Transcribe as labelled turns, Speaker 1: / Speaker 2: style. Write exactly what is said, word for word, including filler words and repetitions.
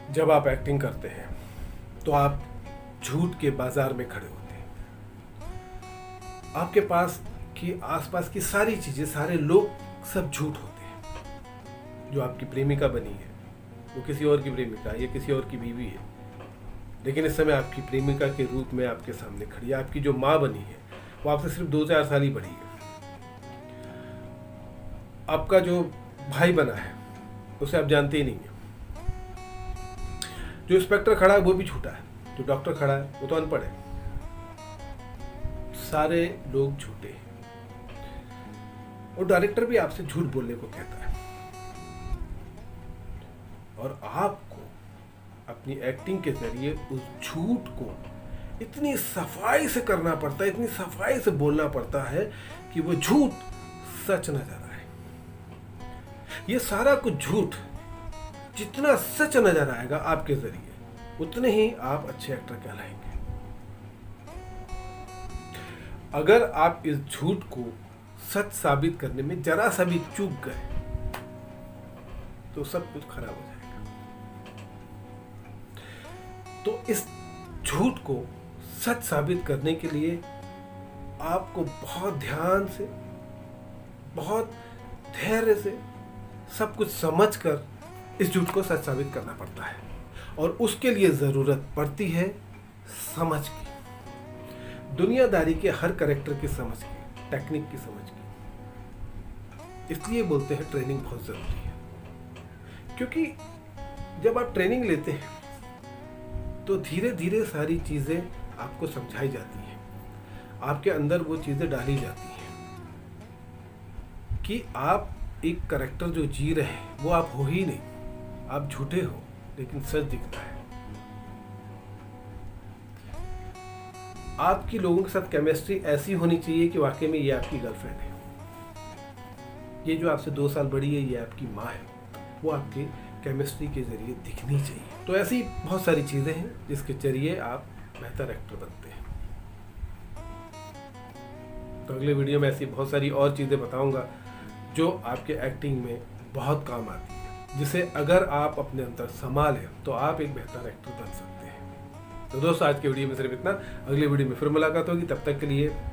Speaker 1: जब आप एक्टिंग करते हैं तो आप झूठ के बाजार में खड़े होते हैं। आपके पास की आसपास की सारी चीजें, सारे लोग सब झूठ होते हैं। जो आपकी प्रेमिका बनी है वो किसी और की प्रेमिका या किसी और की बीवी है, लेकिन इस समय आपकी प्रेमिका के रूप में आपके सामने खड़ी है। आपकी जो माँ बनी है वो आपसे सिर्फ दो चार साल ही बड़ी है। आपका जो भाई बना है उसे आप जानते ही नहीं है। जो इंस्पेक्टर खड़ा है वो भी झूठा है, जो डॉक्टर खड़ा है वो तो अनपढ़ है। सारे लोग झूठे हैं और डायरेक्टर भी आपसे झूठ बोलने को कहता है। और आपको अपनी एक्टिंग के जरिए उस झूठ को इतनी सफाई से करना पड़ता है, इतनी सफाई से बोलना पड़ता है कि वो झूठ सच नजर आए। ये सारा कुछ झूठ जितना सच नजर आएगा आपके जरिए, उतने ही आप अच्छे एक्टर कहलाएंगे। अगर आप इस झूठ को सच साबित करने में जरा सा भी चूक गए तो सब कुछ खराब हो जाएगा। तो इस झूठ को सच साबित करने के लिए आपको बहुत ध्यान से, बहुत धैर्य से, सब कुछ समझकर इस झूठ को सच साबित करना पड़ता है। और उसके लिए जरूरत पड़ती है समझ की, दुनियादारी के हर कैरेक्टर की समझ की, टेक्निक की समझ की। इसलिए बोलते हैं ट्रेनिंग बहुत जरूरी है, क्योंकि जब आप ट्रेनिंग लेते हैं तो धीरे धीरे सारी चीजें आपको समझाई जाती हैं, आपके अंदर वो चीजें डाली जाती हैं कि आप एक कैरेक्टर जो जी रहे हैं वो आप हो ही नहीं, आप झूठे हो लेकिन सच दिखता है। आपकी लोगों के साथ केमिस्ट्री ऐसी होनी चाहिए कि वाकई में ये आपकी गर्लफ्रेंड है, ये जो आपसे दो साल बड़ी है ये आपकी माँ है, वो आपके केमिस्ट्री के जरिए दिखनी चाहिए। तो ऐसी बहुत सारी चीजें हैं जिसके जरिए आप बेहतर एक्टर बनते हैं। तो अगले वीडियो में ऐसी बहुत सारी और चीजें बताऊंगा जो आपके एक्टिंग में बहुत काम आती है, जिसे अगर आप अपने अंदर संभालें तो आप एक बेहतर एक्टर बन सकते हैं। तो दोस्तों आज के वीडियो में सिर्फ इतना, अगले वीडियो में फिर मुलाकात होगी। तब तक के लिए